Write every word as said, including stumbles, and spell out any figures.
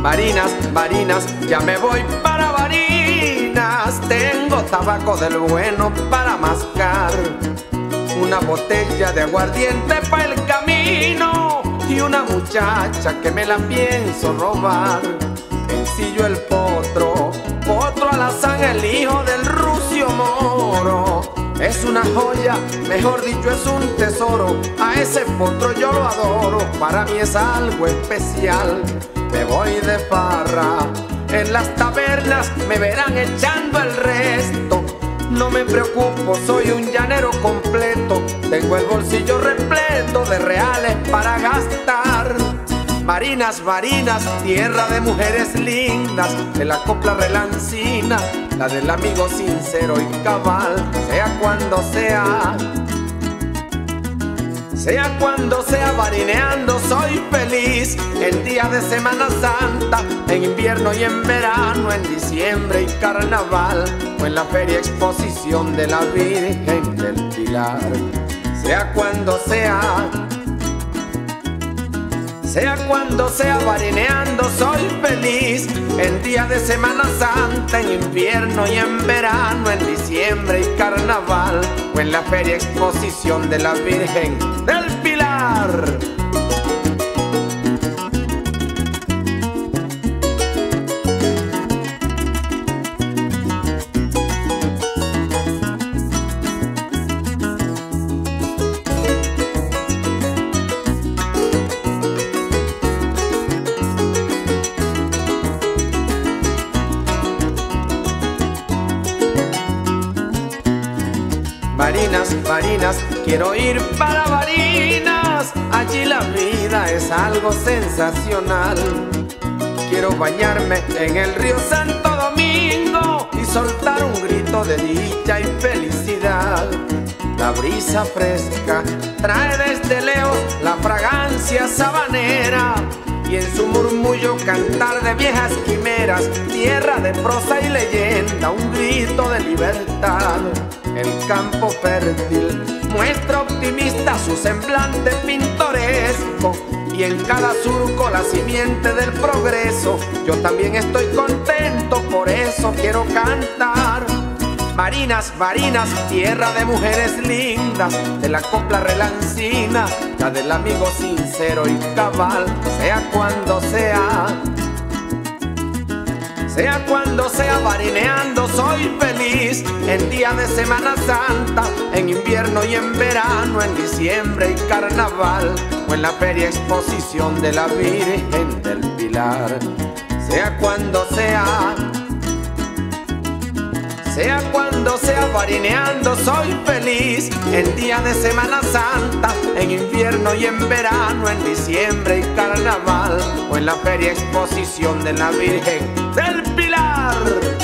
Barinas, Barinas, ya me voy para Barinas. Tengo tabaco del bueno para mascar, una botella de aguardiente para el camino y una muchacha que me la pienso robar. Encillo el potro, potro alazán, el hijo del Rucio Moro. Es una joya, mejor dicho es un tesoro. A ese potro yo lo adoro, para mí es algo especial. Me voy de farra, en las tabernas me verán echando el resto. No me preocupo, soy un llanero completo. Tengo el bolsillo repleto de reales para gastar. Barinas, Barinas, tierra de mujeres lindas, de la copla relancina, la del amigo sincero y cabal. Sea cuando sea, sea cuando sea, barineando soy feliz. En día de Semana Santa, en invierno y en verano, en diciembre y carnaval, o en la feria exposición de la Virgen del Pilar. Sea cuando sea, sea cuando sea, barineando soy feliz. En día de Semana Santa, en invierno y en verano, en diciembre y carnaval, o en la feria exposición de la Virgen del Pilar. Barinas, Barinas, quiero ir para Barinas. Allí la vida es algo sensacional. Quiero bañarme en el río Santo Domingo y soltar un grito de dicha y felicidad. La brisa fresca trae desde lejos la fragancia sabanera, y en su murmullo cantar de viejas quimeras, tierra de prosa y leyenda, un grito de libertad. El campo fértil muestra optimista su semblante pintoresco, y en cada surco la simiente del progreso. Yo también estoy contento, por eso quiero cantar. Barinas, Barinas, tierra de mujeres lindas, de la copla relancina, la del amigo sincero y cabal. Sea cuando sea, sea cuando sea, barineando soy feliz. En día de Semana Santa, en invierno y en verano, en diciembre y carnaval, o en la feria exposición de la Virgen del Pilar. Sea cuando sea, sea cuando sea, barineando soy feliz. En día de Semana Santa, en invierno y en verano, en diciembre y carnaval, o en la feria exposición de la Virgen del Pilar.